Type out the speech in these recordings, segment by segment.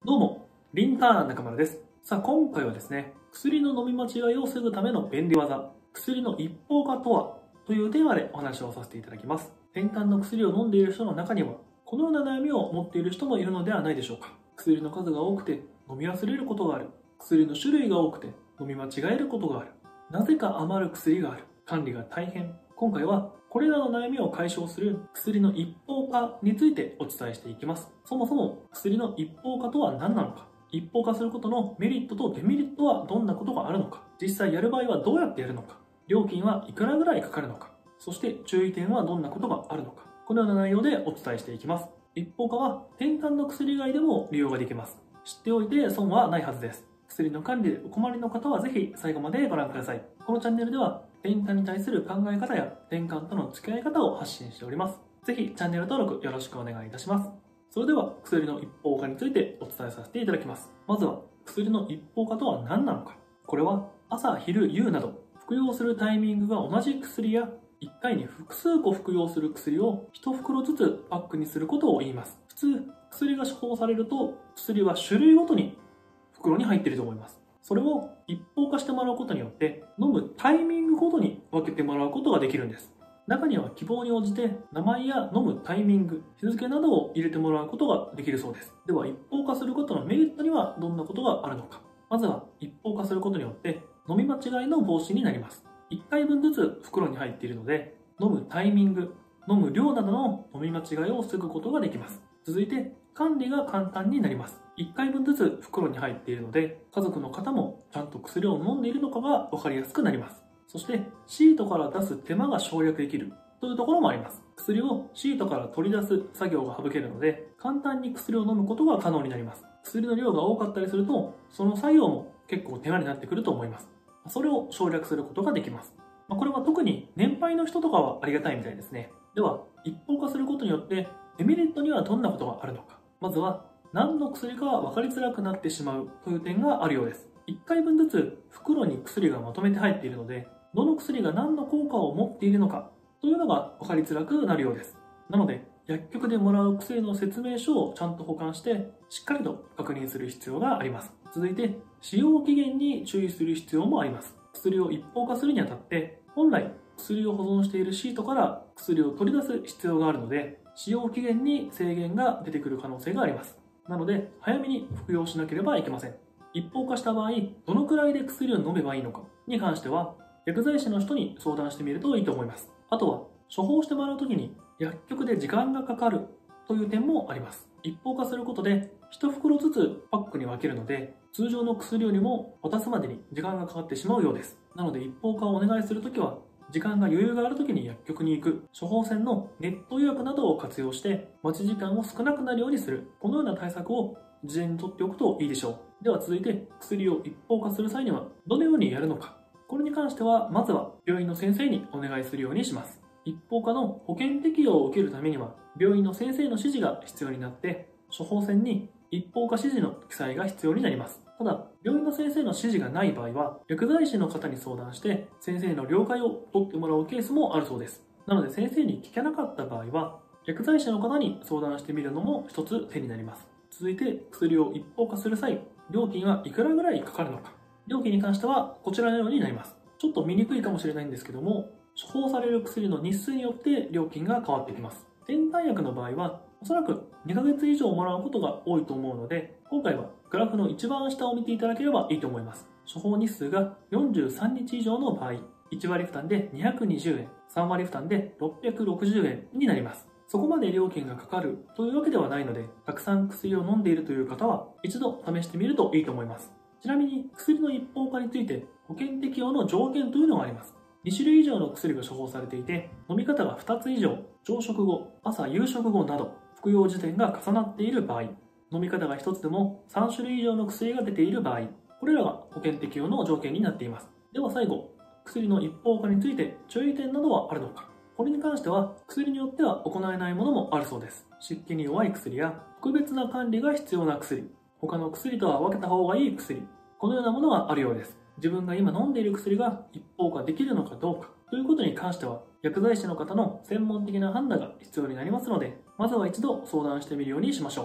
どうも、リンターン中村です。さあ、今回はですね、薬の飲み間違いを防ぐための便利技、薬の一方化とはというテーマでお話をさせていただきます。転換の薬を飲んでいる人の中には、このような悩みを持っている人もいるのではないでしょうか。薬の数が多くて飲み忘れることがある。薬の種類が多くて飲み間違えることがある。なぜか余る薬がある。管理が大変。今回はこれらの悩みを解消する薬の一方化についてお伝えしていきます。そもそも薬の一方化とは何なのか、一方化することのメリットとデメリットはどんなことがあるのか、実際やる場合はどうやってやるのか、料金はいくらぐらいかかるのか、そして注意点はどんなことがあるのか、このような内容でお伝えしていきます。一方化は転換の薬以外でも利用ができます。知っておいて損はないはずです。薬の管理でお困りの方はぜひ最後までご覧ください。このチャンネルでは転換に対する考え方や転換との付き合い方を発信しております。ぜひチャンネル登録よろしくお願いいたします。それでは薬の一方化についてお伝えさせていただきます。まずは薬の一方化とは何なのか。これは朝、昼、夕など服用するタイミングが同じ薬や1回に複数個服用する薬を1袋ずつパックにすることを言います。普通、薬が処方されると薬は種類ごとに袋に入っていると思います。それを一方化してもらうことによって飲むタイミングごとに分けてもらうことができるんです。中には希望に応じて名前や飲むタイミング、日付などを入れてもらうことができるそうです。では一方化することのメリットにはどんなことがあるのか。まずは一方化することによって飲み間違いの防止になります。1回分ずつ袋に入っているので飲むタイミング、飲む量などの飲み間違いを防ぐことができます。続いて管理が簡単になります。1回分ずつ袋に入っているので家族の方もちゃんと薬を飲んでいるのかが分かりやすくなります。そしてシートから出す手間が省略できるというところもあります。薬をシートから取り出す作業が省けるので簡単に薬を飲むことが可能になります。薬の量が多かったりするとその作業も結構手間になってくると思います。それを省略することができます。これは特に年配の人とかはありがたいみたいですね。では一方化することによってデメリットにはどんなことがあるのか。まずは何の薬か分かりづらくなってしまうという点があるようです。1回分ずつ袋に薬がまとめて入っているのでどの薬が何の効果を持っているのかというのが分かりづらくなるようです。なので薬局でもらう薬の説明書をちゃんと保管してしっかりと確認する必要があります。続いて使用期限に注意する必要もあります。薬を一方化するにあたって本来薬を保存しているシートから薬を取り出す必要があるので使用期限に制限が出てくる可能性があります。なので早めに服用しなければいけません。一方化した場合どのくらいで薬を飲めばいいのかに関しては薬剤師の人に相談してみるといいと思います。あとは処方してもらうときに薬局で時間がかかるという点もあります。一方化することで1袋ずつパックに分けるので通常の薬よりも渡すまでに時間がかかってしまうようです。なので一方化をお願いするときは時間が余裕があるときに薬局に行く、処方箋のネット予約などを活用して待ち時間を少なくなるようにする、このような対策を事前に取っておくといいでしょう。では続いて薬を一方化する際にはどのようにやるのか。これに関してはまずは病院の先生にお願いするようにします。一方化の保険適用を受けるためには病院の先生の指示が必要になって処方箋に一方化指示の記載が必要になります。ただ、病院の先生の指示がない場合は、薬剤師の方に相談して、先生の了解を取ってもらうケースもあるそうです。なので、先生に聞けなかった場合は、薬剤師の方に相談してみるのも一つ手になります。続いて、薬を一方化する際、料金はいくらぐらいかかるのか。料金に関しては、こちらのようになります。ちょっと見にくいかもしれないんですけども、処方される薬の日数によって料金が変わってきます。転換薬の場合は、おそらく2ヶ月以上もらうことが多いと思うので、今回はグラフの一番下を見ていただければいいと思います。処方日数が43日以上の場合、1割負担で220円、3割負担で660円になります。そこまで料金がかかるというわけではないので、たくさん薬を飲んでいるという方は一度試してみるといいと思います。ちなみに薬の一方化について保険適用の条件というのがあります。2種類以上の薬が処方されていて、飲み方が2つ以上、朝食後、朝夕食後など、服用時点が重なっている場合、飲み方が1つでも3種類以上の薬が出ている場合、これらが保険適用の条件になっています。では最後、薬の一方化について注意点などはあるのか。これに関しては薬によっては行えないものもあるそうです。湿気に弱い薬や特別な管理が必要な薬、他の薬とは分けた方がいい薬、このようなものがあるようです。自分が今飲んでいる薬が一方化できるのかどうかということに関しては薬剤師の方の専門的な判断が必要になりますので、まずは一度相談してみるようにしましょう。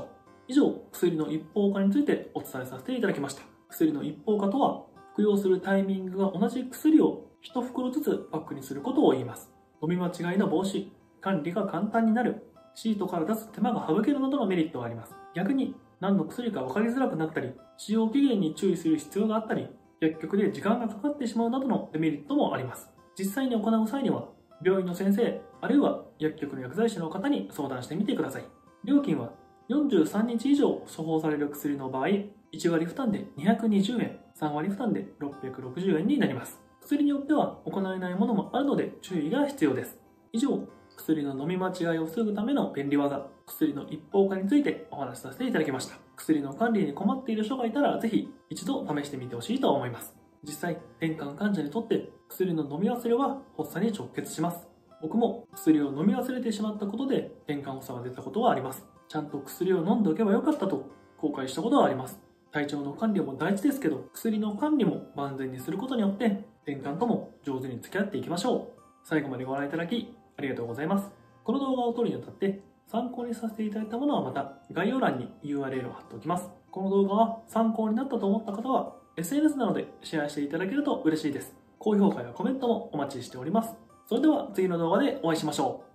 以上、薬の一方化についてお伝えさせていただきました。薬の一方化とは、服用するタイミングが同じ薬を1袋ずつパックにすることを言います。飲み間違いの防止、管理が簡単になる、シートから出す手間が省けるなどのメリットがあります。逆に、何の薬か分かりづらくなったり、使用期限に注意する必要があったり、薬局で時間がかかってしまうなどのデメリットもあります。実際に行う際には、病院の先生、あるいは薬局の薬剤師の方に相談してみてください。料金は43日以上処方される薬の場合、1割負担で220円、3割負担で660円になります。薬によっては行えないものもあるので注意が必要です。以上、薬の飲み間違いを防ぐための便利技、薬の一方化についてお話しさせていただきました。薬の管理に困っている人がいたら、ぜひ一度試してみてほしいと思います。実際、転換患者にとって薬の飲み忘れは発作に直結します。僕も薬を飲み忘れてしまったことで転換発作が出たことはあります。ちゃんと薬を飲んでおけばよかったと後悔したことはあります。体調の管理も大事ですけど、薬の管理も万全にすることによって転換とも上手に付き合っていきましょう。最後までご覧いただきありがとうございます。この動画を撮るにあたって参考にさせていただいたものはまた概要欄に URL を貼っておきます。この動画は参考になったと思った方は SNS などでシェアしていただけると嬉しいです。高評価やコメントもお待ちしております。それでは次の動画でお会いしましょう。